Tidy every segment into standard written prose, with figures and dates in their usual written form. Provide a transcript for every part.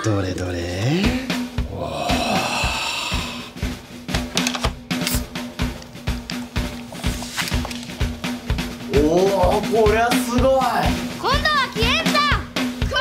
どれどれ。おお、こりゃすごい。今度は消えんぞ。来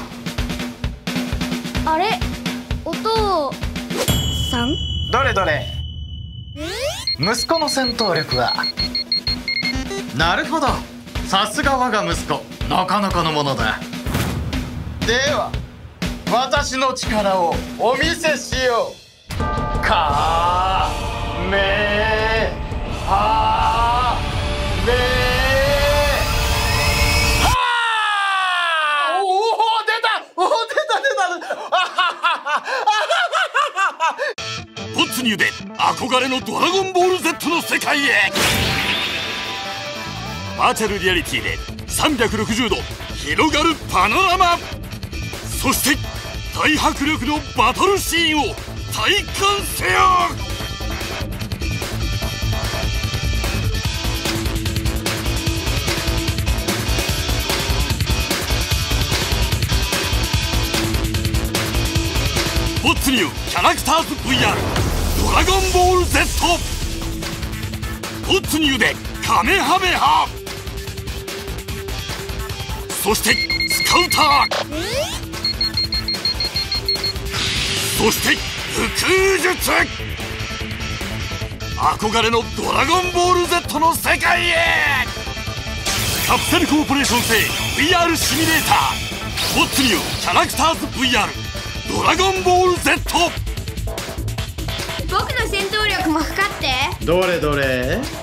い。あれ、お父さん。 どれどれ。息子の戦闘力は。なるほど、さすが我が息子、なかなかのものだ。では私の力をお見せしよう。かめはめはー。おお、出た。おお、出た。 没入で憧れのドラゴンボール Z の世界へ。バーチャルリアリティで360度広がるパノラマ、そして大迫力のバトルシーンを体感せよ。没入キャラクターズ VR ドラゴンボール Z。 没入でカメハメハ、そしてスカウター、そして空術。憧れのドラゴンボール Z の世界へ。カプセルコーポレーション製 VR シミュレーター没入キャラクターズ VR ドラゴンボール Z。 僕の戦闘力も測って。 どれどれ。